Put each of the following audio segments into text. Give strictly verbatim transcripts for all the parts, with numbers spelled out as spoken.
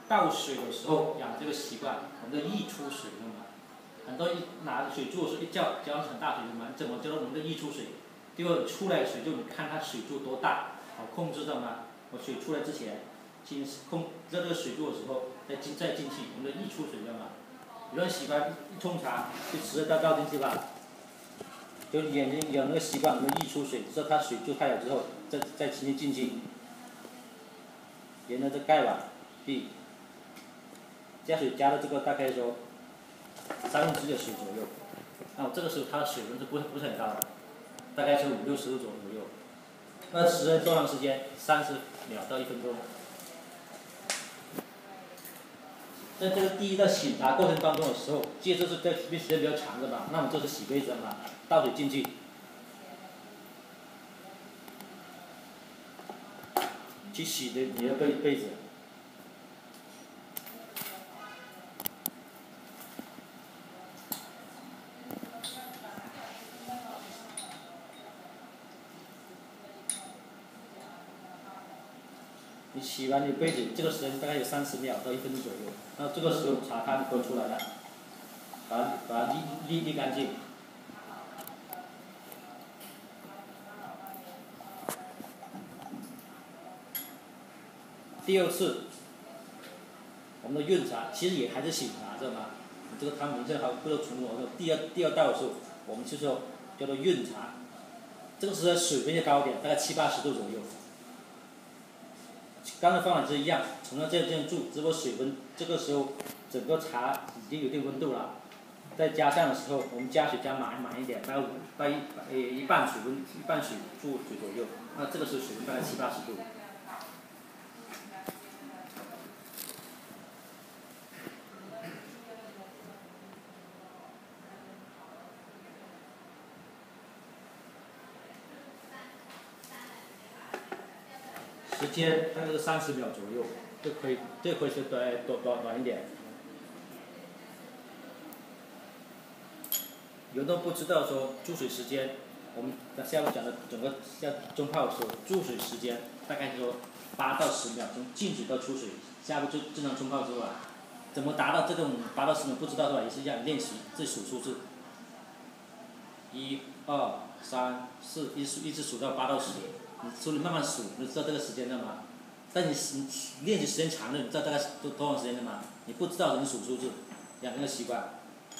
倒水的时候养这个习惯，我们的溢出水的嘛。很多一拿着水柱的时候一浇，浇成大水的嘛，怎么叫我们的溢出水？第二出来水柱，你看它水柱多大，好控制的嘛。我水出来之前，进控热这个水柱的时候，再进再进去，我们的溢出水的嘛。有人习惯一冲茶就直接倒倒进去吧，就眼睛有那个习惯，我们溢出水，知道它水柱开了之后，再再轻轻进去，沿着这盖碗闭。加水加的这个大概说三分之一的水左右，那么这个时候它的水温是不不是很高的，大概是五六十度左右。那时间多长时间？三十秒到一分钟。在这个第一道醒茶过程当中的时候，接着是在时间比较长的嘛，那么这是洗杯子嘛，倒水进去，去洗的你的杯杯子。你洗完你杯子，这个时间大概有三十秒到一分钟左右。那这个时候茶汤都出来了，把它把它沥沥沥干净。第二次，我们的润茶其实也还是醒茶，知道吗？这个汤名称还不能重复。第二第二道的时候，我们就说叫做润茶，这个时候水温要高一点，大概七八十度左右。刚才方法是一样，同样这样这样注，只不过水温这个时候整个茶已经有点温度了，再加上的时候，我们加水加满满一点，大概大一呃一半水温一半水注水左右，那这个时候水温大概七八十度。时间大概是三十秒左右，这可以，这可以是短短短短一点。有的不知道说注水时间，我们下面讲的整个要蒸泡的时候，注水时间大概就说八到十秒钟，进水到出水，下面就正常冲泡之后啊，怎么达到这种八到十秒不知道是吧？也是一样练习，自己数数字，一、二、三、四，一数一直数到八到十。你手里慢慢数，你知道这个时间的吗？但你练习时间长了，你知道大概多多长时间的吗？你不知道你数数字，养成个习惯。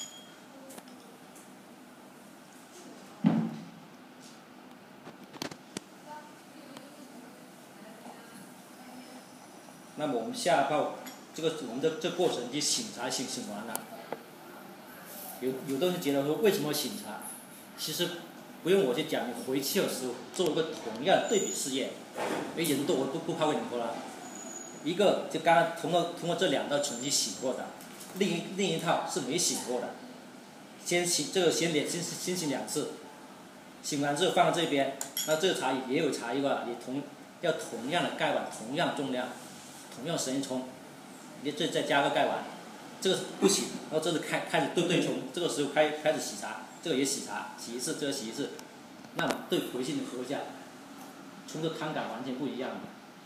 那么我们下一泡，这个我们的这过程就醒茶醒醒完了。有有的人觉得说为什么醒茶？其实不用我去讲，你回去的时候做一个同样对比试验，哎，人多我都不泡给你喝了。一个就刚刚通过通过这两道程序醒过的，另一另一套是没醒过的。先醒这个先点先先醒两次，醒完之后放在这边，那这个茶也有茶叶吧，也同要同样的盖碗，同样重量，同样时间冲，你这再加个盖碗，这个不洗，然后这是开开始对对冲，这个时候开开始洗茶。这个也洗茶，洗一次，这个洗一次，那么对回去你喝一下，冲的汤感完全不一样的。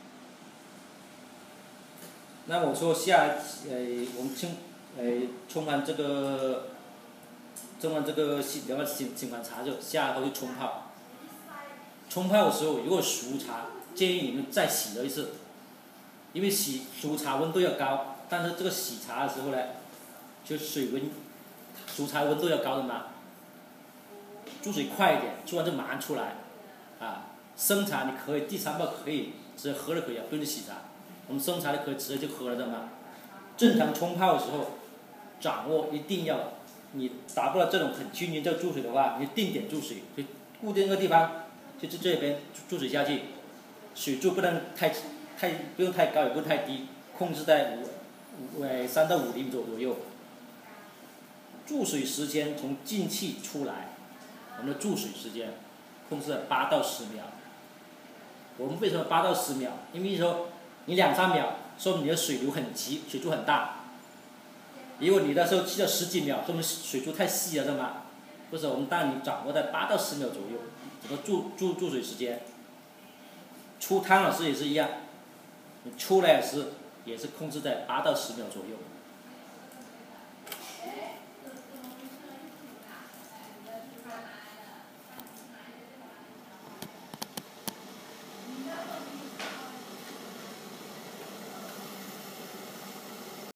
那我说下呃，我们冲呃冲完这个，冲完这个洗然后醒醒完茶就下后就冲泡。冲泡的时候，如果熟茶，建议你们再洗了一次，因为洗熟茶温度要高，但是这个洗茶的时候呢，就水温，熟茶温度要高的嘛。注水快一点，做完就马上出来，啊，生茶你可以第三泡可以直接喝就可以了，不用去洗茶。我们生茶的可以直接就喝了的嘛。正常冲泡的时候，掌握一定要，你达不到这种很均匀的注水的话，你定点注水，就固定一个地方，就就这边注水下去，水柱不能太太不用太高，也不用太低，控制在五五呃三到五厘米左右。注水时间从进气出来。我们的注水时间控制在八到十秒。我们为什么八到十秒？因为说你两三秒，说明你的水流很急，水柱很大。如果你的时候去到十几秒，说明水柱太细了，知道吗？不是，我们当你掌握在八到十秒左右，整个注注注水时间。出汤的时候也是一样，你出来是也是控制在八到十秒左右。